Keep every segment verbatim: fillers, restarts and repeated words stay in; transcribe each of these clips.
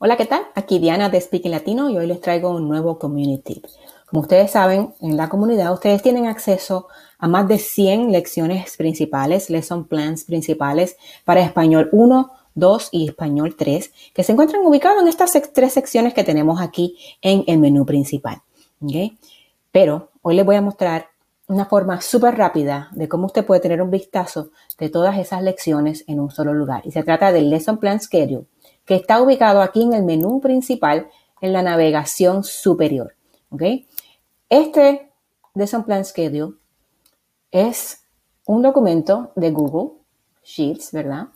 Hola, ¿qué tal? Aquí Diana de Speaking Latino y hoy les traigo un nuevo Community Tip. Como ustedes saben, en la comunidad ustedes tienen acceso a más de cien lecciones principales, lesson plans principales para Español uno, dos y Español tres, que se encuentran ubicados en estas tres secciones que tenemos aquí en el menú principal. ¿Okay? Pero hoy les voy a mostrar una forma súper rápida de cómo usted puede tener un vistazo de todas esas lecciones en un solo lugar. Y se trata del Lesson Plan Schedule, que está ubicado aquí en el menú principal en la navegación superior. ¿Okay? Este Lesson Plan Schedule es un documento de Google Sheets, ¿verdad?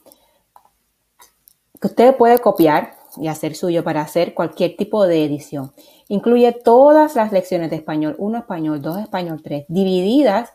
Que usted puede copiar y hacer suyo para hacer cualquier tipo de edición. Incluye todas las lecciones de Español uno, Español dos, Español tres, divididas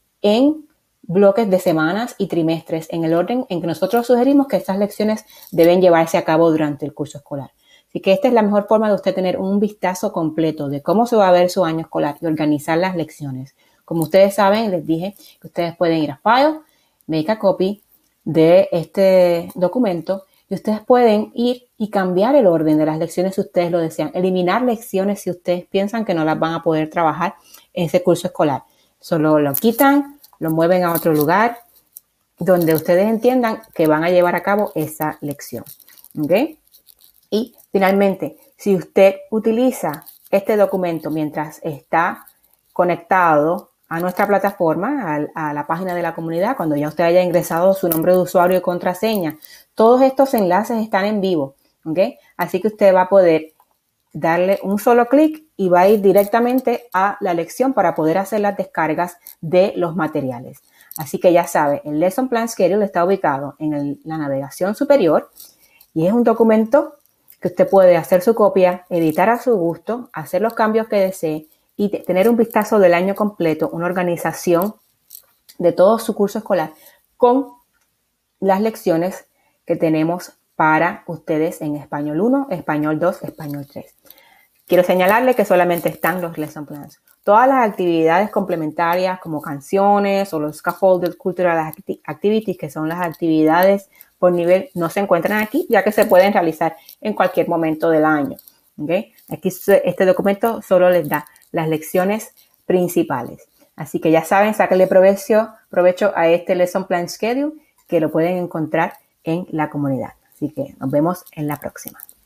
en bloques de semanas y trimestres en el orden en que nosotros sugerimos que estas lecciones deben llevarse a cabo durante el curso escolar. Así que esta es la mejor forma de usted tener un vistazo completo de cómo se va a ver su año escolar y organizar las lecciones. Como ustedes saben, les dije que ustedes pueden ir a File, Make a Copy de este documento y ustedes pueden ir y cambiar el orden de las lecciones si ustedes lo desean. Eliminar lecciones si ustedes piensan que no las van a poder trabajar en ese curso escolar. Solo lo quitan, lo mueven a otro lugar donde ustedes entiendan que van a llevar a cabo esa lección. ¿Okay? Y finalmente, si usted utiliza este documento mientras está conectado a nuestra plataforma, a, a la página de la comunidad, cuando ya usted haya ingresado su nombre de usuario y contraseña, todos estos enlaces están en vivo. ¿Okay? Así que usted va a poder darle un solo clic y va a ir directamente a la lección para poder hacer las descargas de los materiales. Así que ya sabe, el Lesson Plan Schedule está ubicado en el, la navegación superior y es un documento que usted puede hacer su copia, editar a su gusto, hacer los cambios que desee y tener un vistazo del año completo, una organización de todo su curso escolar con las lecciones que tenemos para ustedes en Español uno, Español dos, Español tres. Quiero señalarle que solamente están los lesson plans. Todas las actividades complementarias como canciones o los scaffolded cultural activities, que son las actividades por nivel, no se encuentran aquí, ya que se pueden realizar en cualquier momento del año. ¿Okay? Aquí este documento solo les da las lecciones principales. Así que ya saben, sáquenle provecho, provecho a este Lesson Plan Schedule que lo pueden encontrar en la comunidad. Así que nos vemos en la próxima.